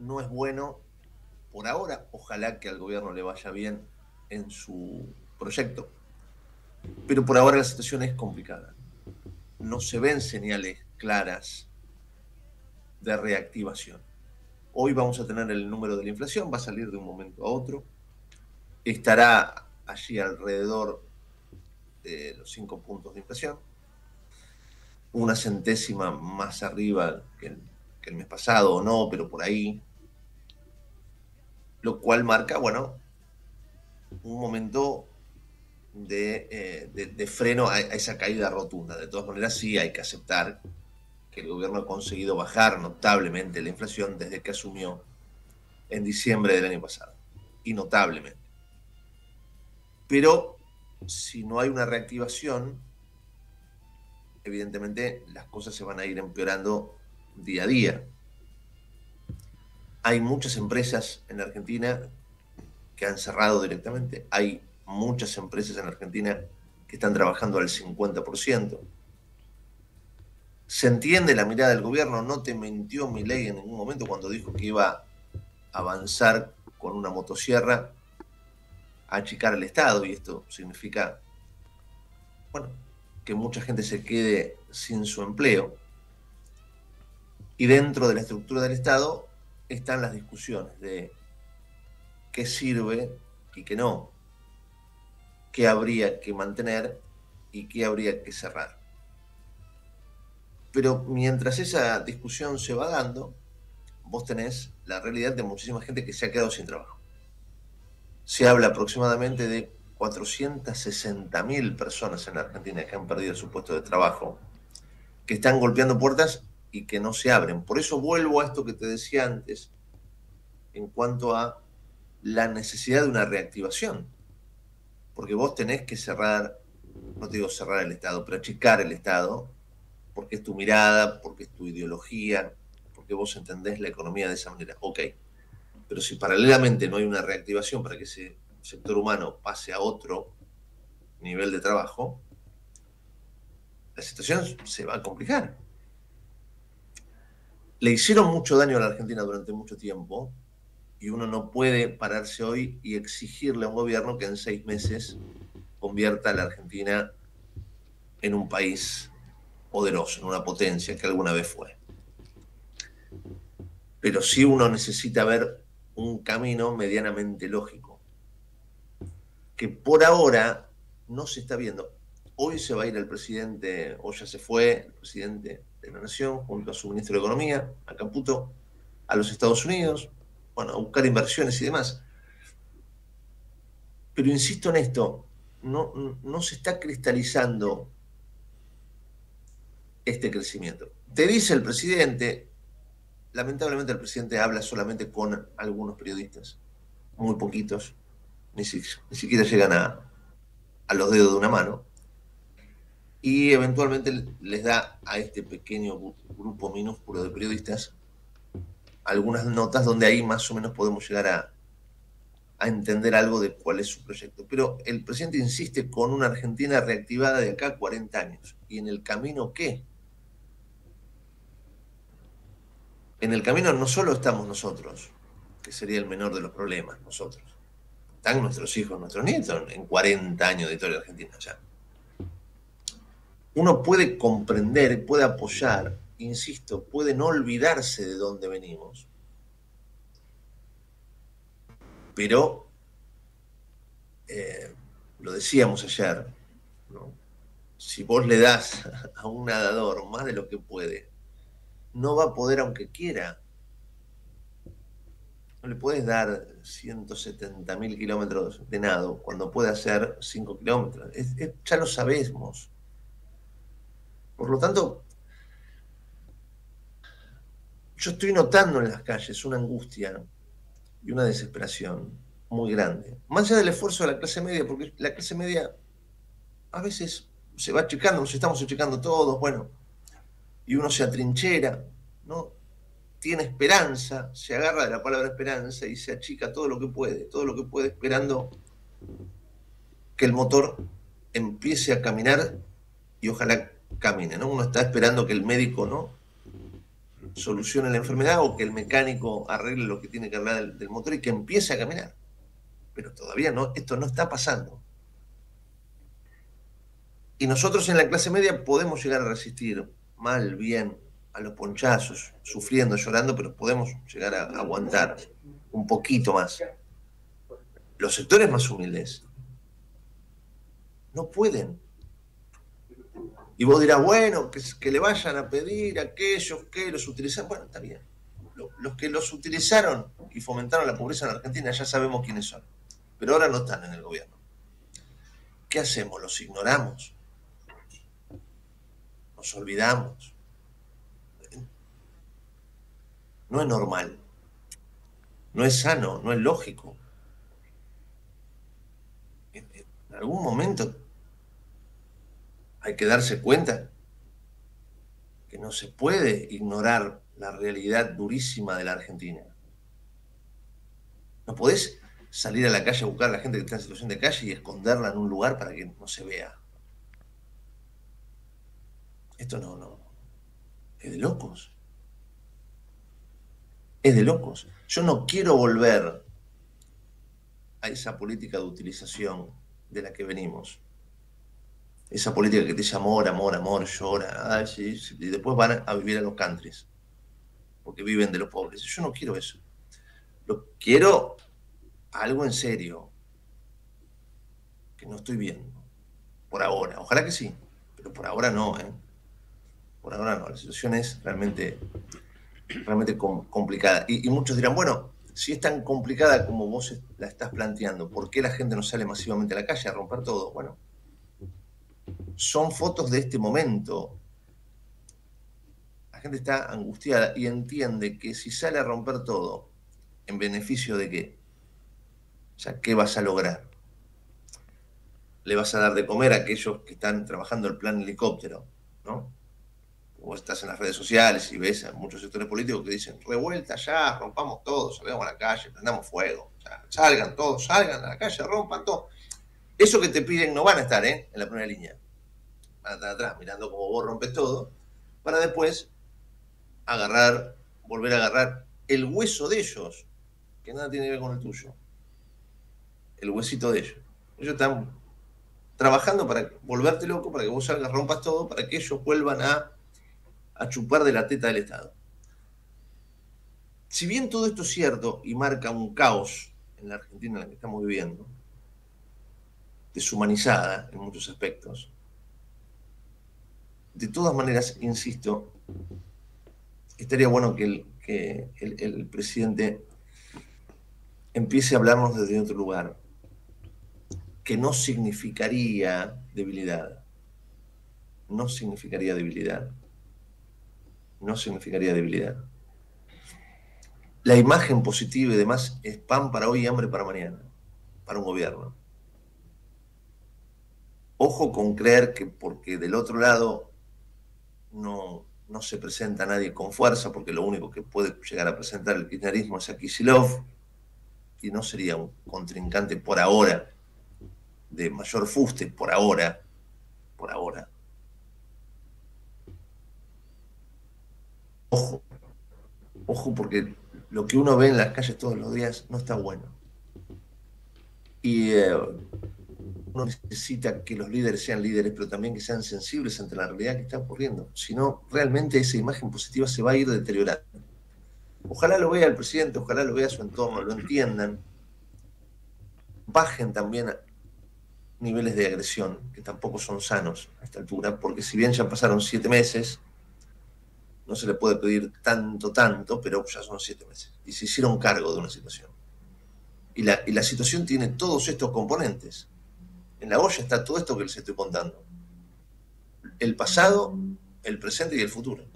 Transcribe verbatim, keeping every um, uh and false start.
no es bueno por ahora. Ojalá que al gobierno le vaya bien en su proyecto, pero por ahora la situación es complicada. No se ven señales claras de reactivación. Hoy vamos a tener el número de la inflación, va a salir de un momento a otro, estará allí alrededor de los cinco puntos de inflación, una centésima más arriba que el, que el mes pasado o no, pero por ahí, lo cual marca, bueno, un momento de, eh, de, de freno a, a esa caída rotunda. De todas maneras, sí hay que aceptar que el gobierno ha conseguido bajar notablemente la inflación desde que asumió en diciembre del año pasado, y notablemente. Pero si no hay una reactivación, evidentemente las cosas se van a ir empeorando día a día. Hay muchas empresas en Argentina que han cerrado directamente. Hay muchas empresas en Argentina que están trabajando al cincuenta por ciento. Se entiende la mirada del gobierno, no te mintió Milei en ningún momento cuando dijo que iba a avanzar con una motosierra a achicar el Estado, y esto significa, bueno, que mucha gente se quede sin su empleo. Y dentro de la estructura del Estado están las discusiones de qué sirve y qué no, qué habría que mantener y qué habría que cerrar. Pero mientras esa discusión se va dando, vos tenés la realidad de muchísima gente que se ha quedado sin trabajo. Se habla aproximadamente de cuatrocientas sesenta mil personas en la Argentina que han perdido su puesto de trabajo, que están golpeando puertas y que no se abren. Por eso vuelvo a esto que te decía antes en cuanto a la necesidad de una reactivación. Porque vos tenés que cerrar, no te digo cerrar el Estado, pero achicar el Estado, porque es tu mirada, porque es tu ideología, porque vos entendés la economía de esa manera. Ok, pero si paralelamente no hay una reactivación para que ese sector humano pase a otro nivel de trabajo, la situación se va a complicar. Le hicieron mucho daño a la Argentina durante mucho tiempo, y uno no puede pararse hoy y exigirle a un gobierno que en seis meses convierta a la Argentina en un país poderoso, en una potencia que alguna vez fue. Pero sí uno necesita ver un camino medianamente lógico, que por ahora no se está viendo. Hoy se va a ir el presidente, o ya se fue, el presidente de la Nación, junto a su ministro de Economía, a Caputo, a los Estados Unidos, bueno, a buscar inversiones y demás. Pero insisto en esto, no, no se está cristalizando este crecimiento. Te dice el presidente, lamentablemente el presidente habla solamente con algunos periodistas, muy poquitos, ni, si, ni siquiera llegan a, a los dedos de una mano, y eventualmente les da a este pequeño grupo minúsculo de periodistas algunas notas donde ahí más o menos podemos llegar a, a entender algo de cuál es su proyecto. Pero el presidente insiste con una Argentina reactivada de acá a cuarenta años. ¿Y en el camino qué? En el camino no solo estamos nosotros, que sería el menor de los problemas, nosotros. Están nuestros hijos, nuestros nietos en cuarenta años de historia argentina ya. Uno puede comprender, puede apoyar, insisto, puede no olvidarse de dónde venimos, pero eh, lo decíamos ayer, ¿no? Si vos le das a un nadador más de lo que puede, no va a poder aunque quiera. No le puedes dar ciento setenta mil kilómetros de nado cuando puede hacer cinco kilómetros. Es, es, ya lo sabemos. Por lo tanto, yo estoy notando en las calles una angustia y una desesperación muy grande. Más allá del esfuerzo de la clase media, porque la clase media a veces se va achicando, nos estamos achicando todos, bueno, y uno se atrinchera, ¿no? Tiene esperanza, se agarra de la palabra esperanza y se achica todo lo que puede, todo lo que puede, esperando que el motor empiece a caminar y ojalá camine, ¿no? Uno está esperando que el médico, ¿no?, solucione la enfermedad o que el mecánico arregle lo que tiene que arreglar del, del motor y que empiece a caminar. Pero todavía no, esto no está pasando. Y nosotros en la clase media podemos llegar a resistir mal, bien, a los ponchazos, sufriendo, llorando, pero podemos llegar a aguantar un poquito más. Los sectores más humildes no pueden. Y vos dirás, bueno, que, que le vayan a pedir a aquellos que los utilizan. Bueno, está bien. Los que los utilizaron y fomentaron la pobreza en Argentina ya sabemos quiénes son. Pero ahora no están en el gobierno. ¿Qué hacemos? ¿Los ignoramos? ¿Nos olvidamos? No es normal. No es sano, no es lógico. En algún momento hay que darse cuenta que no se puede ignorar la realidad durísima de la Argentina. No podés salir a la calle a buscar a la gente que está en situación de calle y esconderla en un lugar para que no se vea. Esto no, no. Es de locos. Es de locos. Yo no quiero volver a esa política de utilización de la que venimos. Esa política que te dice amor, amor, amor, llora, ay, sí, sí, y después van a vivir a los countries, porque viven de los pobres. Yo no quiero eso. Lo quiero algo en serio, que no estoy viendo, por ahora. Ojalá que sí, pero por ahora no, ¿eh? Por ahora no. La situación es realmente, realmente complicada. Y, y muchos dirán, bueno, si es tan complicada como vos la estás planteando, ¿por qué la gente no sale masivamente a la calle a romper todo? Bueno, son fotos de este momento. La gente está angustiada y entiende que si sale a romper todo, ¿en beneficio de qué? O sea, ¿qué vas a lograr? Le vas a dar de comer a aquellos que están trabajando el plan helicóptero, ¿no? Vos estás en las redes sociales y ves a muchos sectores políticos que dicen, revuelta ya, rompamos todo, salgamos a la calle, prendamos fuego, o sea, salgan todos, salgan a la calle, rompan todo. Eso que te piden no van a estar, ¿eh? En la primera línea. Van a estar atrás, mirando cómo vos rompes todo, para después agarrar, volver a agarrar el hueso de ellos, que nada tiene que ver con el tuyo. El huesito de ellos. Ellos están trabajando para volverte loco, para que vos salgas, rompas todo, para que ellos vuelvan a, a chupar de la teta del Estado. Si bien todo esto es cierto y marca un caos en la Argentina en la que estamos viviendo, deshumanizada en muchos aspectos, de todas maneras, insisto, estaría bueno que el, que el, el presidente empiece a hablarnos desde otro lugar, que no significaría debilidad, no significaría debilidad, no significaría debilidad. La imagen positiva y demás es pan para hoy y hambre para mañana, para un gobierno. Ojo con creer que porque del otro lado no, no se presenta nadie con fuerza, porque lo único que puede llegar a presentar el kirchnerismo es a Kicillof, y no sería un contrincante por ahora de mayor fuste, por ahora, por ahora. Ojo, ojo porque lo que uno ve en las calles todos los días no está bueno. Y eh, uno necesita que los líderes sean líderes, pero también que sean sensibles ante la realidad que está ocurriendo. Si no, realmente esa imagen positiva se va a ir deteriorando. Ojalá lo vea el presidente, ojalá lo vea su entorno, lo entiendan. Bajen también a niveles de agresión, que tampoco son sanos a esta altura, porque si bien ya pasaron siete meses, no se le puede pedir tanto, tanto, pero ya son siete meses. Y se hicieron cargo de una situación. Y la, y la situación tiene todos estos componentes. En la olla está todo esto que les estoy contando. El pasado, el presente y el futuro.